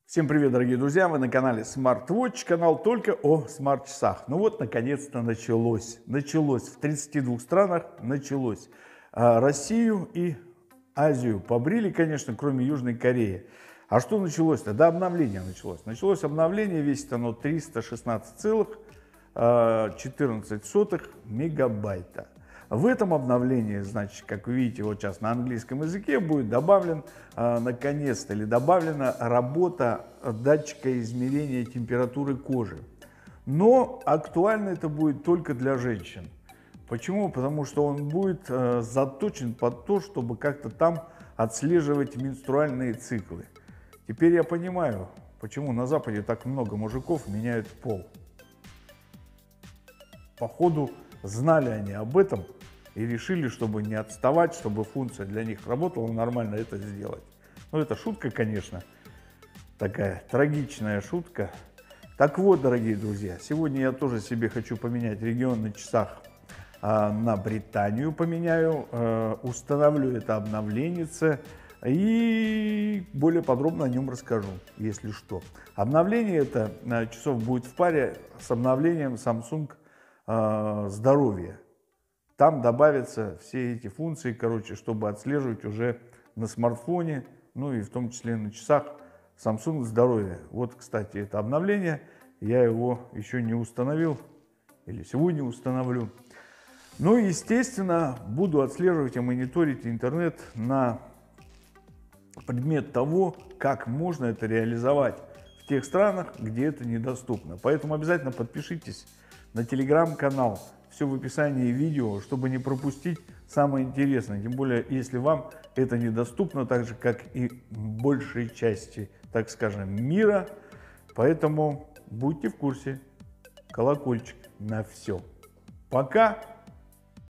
Всем привет, дорогие друзья! Вы на канале SmartWatch, канал только о смарт-часах. Ну вот, наконец-то началось. Началось. В 32 странах началось. Россию и Азию побрили, конечно, кроме Южной Кореи. А что началось-то? Да, обновление началось. Началось обновление, весит оно 316,14 мегабайта. В этом обновлении, значит, как вы видите, вот сейчас на английском языке будет добавлен, наконец-то, или добавлена работа датчика измерения температуры кожи. Но актуально это будет только для женщин. Почему? Потому что он будет заточен под то, чтобы как-то там отслеживать менструальные циклы. Теперь я понимаю, почему на Западе так много мужиков меняют пол. Походу, знали они об этом и решили, чтобы не отставать, чтобы функция для них работала, нормально это сделать. Ну, это шутка, конечно, такая трагичная шутка. Так вот, дорогие друзья, сегодня я тоже себе хочу поменять регион на часах на Британию поменяю, установлю это обновление и более подробно о нем расскажу, если что. Обновление это часов будет в паре с обновлением Samsung здоровье. Там добавятся все эти функции, короче, чтобы отслеживать уже на смартфоне, ну и в том числе на часах Samsung здоровье. Вот, кстати, это обновление, я его еще не установил, или сегодня установлю. Ну и, естественно, буду отслеживать и мониторить интернет на предмет того, как можно это реализовать в тех странах, где это недоступно. Поэтому обязательно подпишитесь на телеграм-канал, все в описании видео, чтобы не пропустить самое интересное. Тем более, если вам это недоступно, так же, как и большей части, так скажем, мира. Поэтому будьте в курсе. Колокольчик на все. Пока!